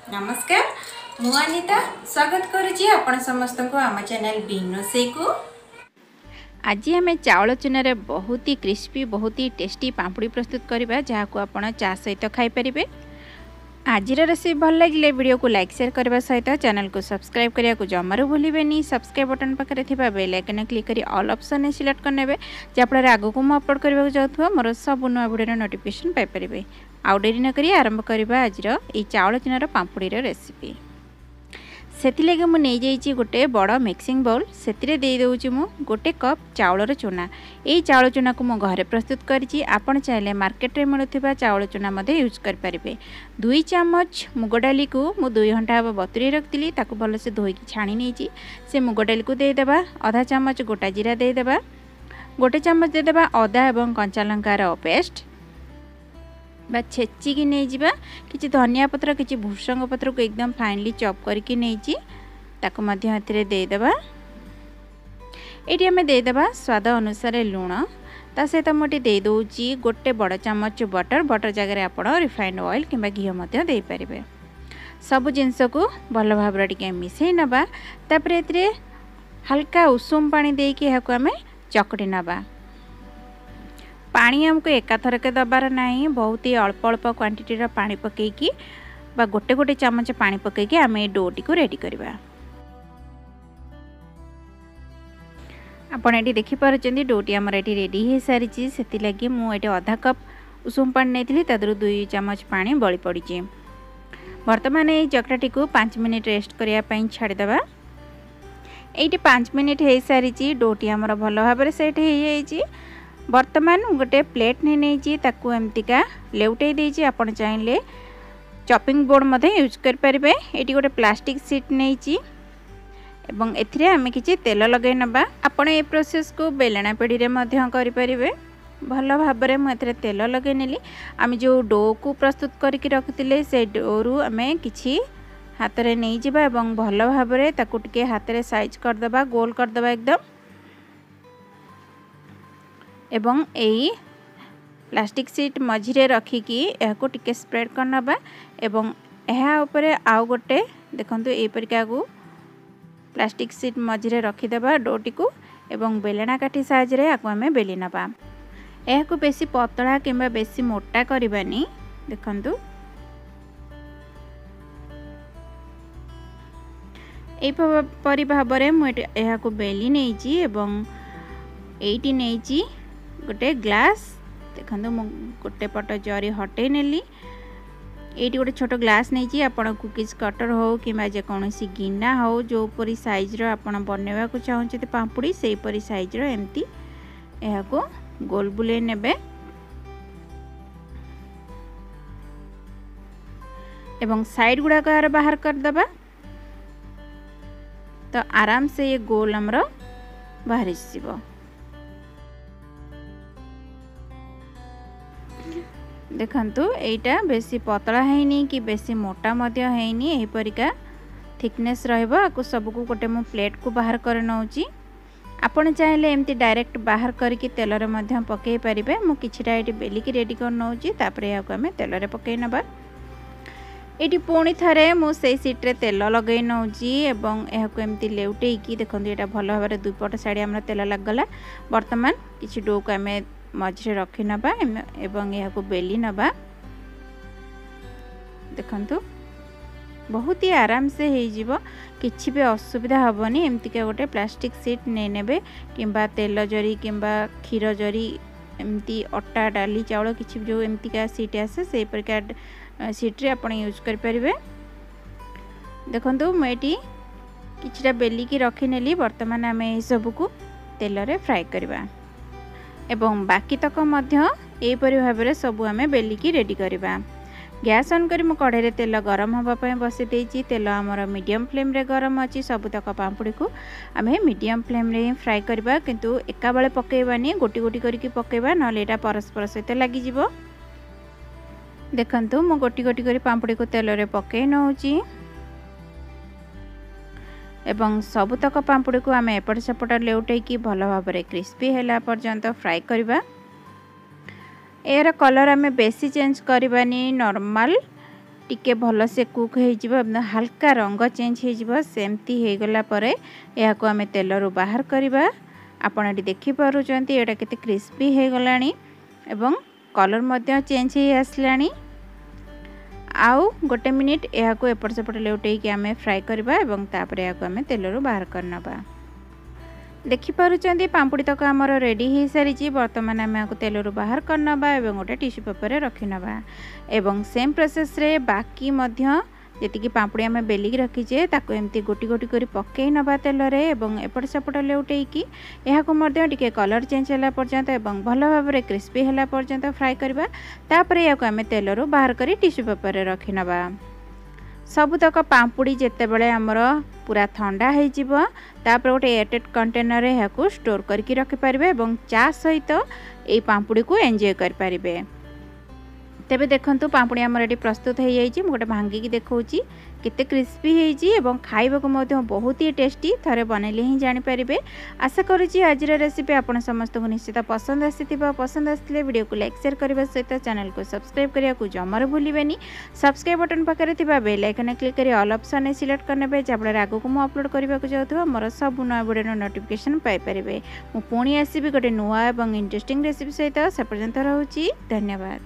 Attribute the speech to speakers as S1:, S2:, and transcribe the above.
S1: नमस्कार मु अनिता स्वागत करुच्ची आपण समस्त को आम चैनल बिनोसेई को।
S2: आज आम चाउल चूनार बहुत ही क्रिस्पी बहुत ही टेस्टी पांपुड़ी प्रस्तुत करवा जहाँ को आप चा सहित खाईपर। आज रेसिपी भल लगे वीडियो को लाइक शेयर करने सहित चैनल को सब्सक्राइब करने को जमारू भूलें। सब्सक्राइब बटन पाखे थी बेल आइकन क्लिक कर ऑल ऑप्शन सिलेक्ट करने जहाँफल आगे को मुझे अपलोड करने जाऊँ मोर सब नुआ वीडियो नोटिफिकेशन पाइपर। आउ डेरी नक आरंभ करवा आज चाउल चूनार पांपुड़ी रेसिपी। से मुझे गोटे बड़ मिक्सिंग बाउल से देदे मु गोटे कप चाउलर चूना। यही चाउल चूना को मो घरे प्रस्तुत करी। आपण चाहे मार्केट रे मिलुथिबा चाउल चूना मध्य यूज करें। 2 चामच मुग डाली को मु 2 घंटा हम बतुरी रखी भलसे धोईकी छाणी नहीं से मुग डाली को देदेबा। आधा चामच गोटा जीरा देदेबा। गोटे चामच देदेबा अदा एवं कंचा लंकार पेस्ट बा छेचिकी नहीं जावा। किसी धनिया पत्र किसी भूसंग पत्र को एकदम फाइनली चॉप करके नहीं ताको मध्य देदेबा। ये आम देदेबा स्वाद अनुसार लुण ता सहित मुझे दे दूची गोटे बड़ चामच बटर जगह आप रिफाइंड ऑयल किंबा घी दे पारे। सब जिनस को भल भाव मिसई नबा। तापर ए हल्का उषुम पानी देकी आम चकटी नबा। पानी हमको एकाथरके दबार नहीं बहुत ही अल्प अल्प क्वांटिटी पानी पकईकी बा गोटे गोटे चामच पानी पकईकी आम ये डोटी को रेडी करवा। आपड़ ये देखिपुं डोटी आमर ये रेडी हो सारी से लगी मुझे आधा कप उषुम पानी नहीं तादर 2 चामच पानी बड़ी पड़ी। बर्तमान ये चकटाटी को 5 मिनिट रेस्ट करने छाड़देवा। ये 5 मिनिट हो सारी डोटी आमर भल भाव सेट हो। बर्तमान गोटे प्लेट नहीं ताकू एमतीका लेउटे देजी। आपण चाहिए चॉपिंग बोर्ड मधे यूज कर पारे। ये गोटे प्लास्टिक सीट नहीं एवं एथिरे आमे किछि तेल लगे नबा। आपण ए प्रोसेस को बेलना पेड़ी रे मध्य करि परिबे। भल भाबरे मु एथिरे तेल लगे नेली। आमे जो डो को प्रस्तुत करके रखिथिले से डो रु आमे किछि हाथ रे नहीं जिबा एवं भल भाबरे ताकू टिके हाथ रे साइज कर दबा गोल कर दबा एकदम। एवं यही प्लास्टिक सीट मझिरे रखिकी को टिके स्प्रेड करनबा एवं यह उपरे आउ गोटे देखंतु ए परिका को प्लास्टिक सीट मझिरे रखिदेबा डोटी को एवं बेलना काठी साहाय्य रे आको हमें बेली नबा। यह को बेसी पतला किंबा बेसी मोटा करबानी। देखंतु ए परि भाबरे मु यह को बेली नेची एवं एटी नेची गोटे ग्लास। देखो मु गोटे पट जरी हटे नेली। ये गोटे छोट ग्लास नहीं आपण कुकीज कटर हो कि जेकोसी गिना हो जो परी साइज रो आपण बनवा को चाहते पांपुड़ी से परी साइज रो एमती यह को गोल बुले नेबे एवं साइड गुड़ा यार बाहर कर दबा। तो आराम से ये गोल हमरो बाहर जीवो। देखंतु एटा बेसी पतला हैनी कि बेसी मोटा मध्य हैनी एही परिका थिकनेस रहइबो। आकु सब को गोटे मु प्लेट को बाहर कर नउची। आपण चाहेले एमती डायरेक्ट बाहर करके तेल रे मध्य पकई परिबे। मु किछिटा एटी बेली की रेडी कर नउची तापर याकु हमें तेल रे पकई नबा। एटी पुणी थरे मु सेई सीट रे तेल लगई नउची एवं याकु एमती लेउटेई की देखंतु एटा भल भाबरे दुई पट साइड हमरा तेल लागगला। वर्तमान किछि डो को हमें मझे रखी नबा एवं यह को बेली नबा। देखंतु बहुत ही आराम से हो जीवो किछि भी असुविधा हबनी। एमती का गोटे प्लास्टिक सीट नहीं नेबे किंबा तेल जरी किंबा क्षीर जरी एमती अटा डाली चाउल किछि जो एमती का सीट आसे से प्रकार सीट रे आपण यूज कर परिबे। देखंतु मेटी किछिटा बेली की रखी नेली। वर्तमान आमे ए सब को तेल रे फ्राई करबा एवं बाकी तक मध्य एपरि भाबरे सब आमे बेलिकी रेडी करबा। गैस ऑन करी मु कढ़ाई रे तेल गरम होबा पय बसे देछि। तेल हमर मीडियम फ्लेम रे गरम अछि। सब तक पांपुड़ी को आमे मीडियम फ्लेम रे फ्राई करबा किंतु एका बेले पकेबानी गोटी गोटी करके पकेबा नले एटा परस्पर सहित लागि जिवो। देखंतु मु गोटी गोटी करी पांपुड़ी को तेल रे पके नउची एवं सबुतक पांपुड़ी को आम एपट सेपट लेउटेकी भल भाव क्रिस्पी है पर्यंत फ्राई करवा। यार कलर आम बेसी चेंज करवानी नॉर्मल टिके भल से कुक हो हल्का रंग चेंज हो सेमती हो गला परे या को आमे तेल रु बाहर करबा। आपण एटी देखि पारुचंती एटा केते क्रिस्पी हो गलानी एवं कलर मध्य चेंज हो आसलानी। आउ गोटे मिनिट या को एपट सेपट लेउटेई कि आमे फ्राई करबा एवं तापर या को आमे तेल रु बाहर करनबा। देखि पारुचंती पांपुड़ी तक आमर रेडी हो सारी। बर्तमान आम तेल रु बाहर करनबा एवं गोटे टिश्यू पेपर रे रखिनबा एवं सेम प्रोसेस रे बाकी मध्य जेतिकी पांपुड़ी आम बेलिक रखीचे ताको एमती गोटी गोटी करी पकई नबा तेल रे एवं एपट सेपट लेउटेई कि एहाको मध्य टिके कलर चेंज होला पर्यंत एवं भल भाबरे क्रिस्पी होला पर्यंत फ्राई करबा। तापर याको आम तेल रु बाहर करी टिश्यू पेपर रे रखिनबा। सबुतक पांपुड़ी जेतेबेले आमर पूरा ठंडा हो तापर गोटे एयरटाइट कंटेनर रे याको स्टोर करके रखि पारिबे एवं चा सहित ए पांपुड़ी को एंजॉय कर पारिबे। तेबे देखंतु पांपुड़ी आमर एटी प्रस्तुत हो जाइए। गोटे भांगी देखौची केते क्रिस्पी होइची एवं खाइबा को मध्य बहुत ही टेस्टी थरे बनैले ही जानि पारिबे। आशा करूची आजिर रेसिपी आपण समस्त को निश्चित पसंद आसीथिबा। पसंद आसले वीडियो को लाइक शेयर करबा सहित चैनल को सब्सक्राइब करिया को जमर भूलिबेनी। सब्सक्राइब बटन पाखरे थिबा बेल आइकन क्लिक करी ऑल ऑप्शन सिलेक्ट करनेबे जाबळे आगो को मु अपलोड करबा को जाउथबा मोर सब नया वीडियो नोटिफिकेशन पाइ पारिबे। मु पुणी आसीबी गोटे नुवा एवं इंटरेस्टिंग रेसिपी सहित से पर्यंत रहउची। धन्यवाद।